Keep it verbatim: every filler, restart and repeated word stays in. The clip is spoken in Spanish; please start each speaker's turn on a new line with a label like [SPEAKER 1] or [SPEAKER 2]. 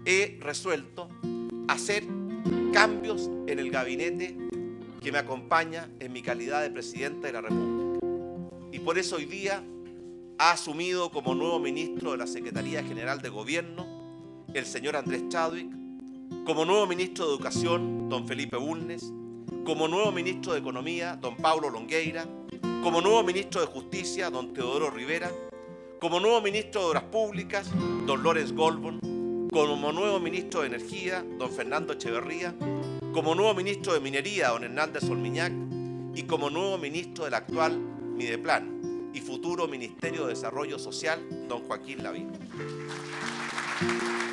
[SPEAKER 1] he resuelto hacer cambios en el gabinete que me acompaña en mi calidad de Presidente de la República. Y por eso hoy día ha asumido como nuevo ministro de la Secretaría General de Gobierno el señor Andrés Chadwick, como nuevo ministro de Educación, don Felipe Bulnes, como nuevo ministro de Economía, don Paulo Longueira, como nuevo ministro de Justicia, don Teodoro Rivera, como nuevo ministro de Obras Públicas, don Lorenz Goldborn, como nuevo ministro de Energía, don Fernando Echeverría, como nuevo ministro de Minería, don Hernández Olmiñac, y como nuevo ministro del actual Mideplan y futuro Ministerio de Desarrollo Social, don Joaquín Lavín.